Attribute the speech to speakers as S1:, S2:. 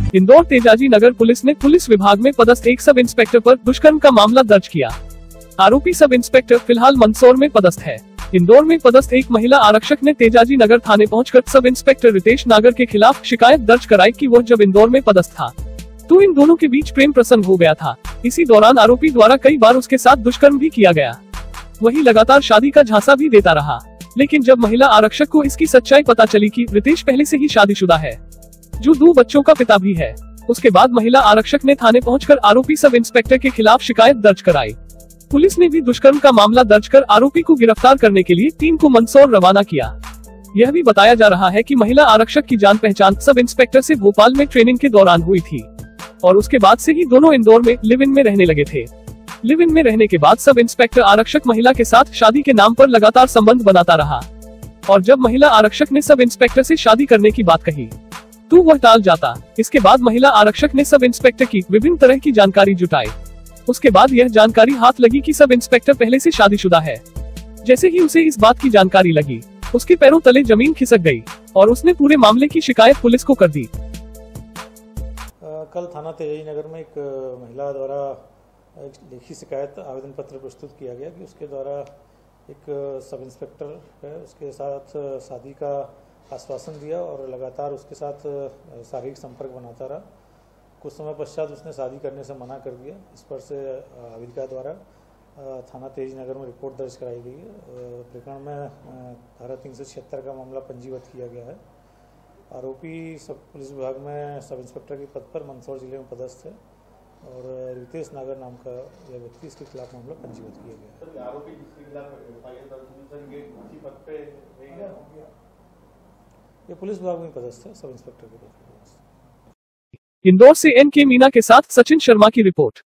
S1: Indore Tejaji Nagar police ने police विभाग में पदस्थ एक सब इंस्पेक्टर पर दुष्कर्म का मामला दर्ज किया। आरोपी सब इंस्पेक्टर फिलहाल मंदसौर में पदस्थ है। इंदौर में पदस्थ एक महिला आरक्षक ने तेजाजी नगर थाने पहुंचकर सब इंस्पेक्टर रितेश नागर के खिलाफ शिकायत दर्ज कराई कि वह जब इंदौर में पदस्थ था तो इन दोनों के बीच प्रेम प्रसंग हो गया था। इसी दौरान आरोपी द्वारा कई बार उसके साथ दुष्कर्म भी किया गया। वही लगातार शादी का झांसा भी देता रहा, लेकिन जब महिला आरक्षक को इसकी सच्चाई पता चली कि रितेश पहले से ही शादीशुदा है, जो 2 बच्चों का पिता भी है, उसके बाद महिला आरक्षक ने थाने पहुंचकर आरोपी सब इंस्पेक्टर के खिलाफ शिकायत दर्ज कराई। पुलिस ने भी दुष्कर्म का मामला दर्ज कर आरोपी को गिरफ्तार करने के लिए टीम को मंदसौर रवाना किया। यह भी बताया जा रहा है कि महिला आरक्षक की जान पहचान सब इंस्पेक्टर से भोपाल में ट्रेनिंग के दौरान हुई थी और उसके बाद से ही दोनों इंदौर में लिव इन में रहने लगे थे। लिव इन में रहने के बाद सब इंस्पेक्टर आरक्षक महिला के साथ शादी के नाम पर लगातार संबंध बनाता रहा और जब महिला आरक्षक ने सब इंस्पेक्टर से शादी करने की बात कही तो वह टाल जाता। इसके बाद महिला आरक्षक ने सब इंस्पेक्टर की विभिन्न तरह की जानकारी जुटाई। उसके बाद यह जानकारी हाथ लगी कि सब इंस्पेक्टर पहले से शादीशुदा है। जैसे ही उसे इस बात की जानकारी लगी, उसके पैरों तले जमीन खिसक गई और उसने पूरे मामले की शिकायत पुलिस को कर दी।
S2: कल थाना तेजाजी नगर में एक महिला द्वारा एक लिखित शिकायत आवेदन पत्र प्रस्तुत किया गया कि उसके द्वारा एक सब इंस्पेक्टर है, उसके साथ शादी का आश्वासन दिया और लगातार उसके साथ शारीरिक संपर्क बनाता रहा। कुछ समय पश्चात उसने शादी करने से मना कर दिया। इस पर से अविदिका द्वारा थाना तेजाजी नगर में रिपोर्ट दर्ज कराई गई है। प्रकरण में धारा 376 का मामला पंजीबद्ध किया गया है। आरोपी सब पुलिस विभाग में सब इंस्पेक्टर के पद पर मंदसौर जिले में पदस्थ है और रितेश नागर नाम का यह व्यक्ति, इसके खिलाफ मामला पंजीबद्ध किया गया है।
S3: आरोपी जिसके खिलाफ एफआईआर दर्ज हुई सर, ये उसी पद पे रहेगा?
S2: ये पुलिस विभाग में पदस्थ है, सब इंस्पेक्टर के पद पर।
S1: इंदौर से एन के मीना के साथ सचिन शर्मा की रिपोर्ट।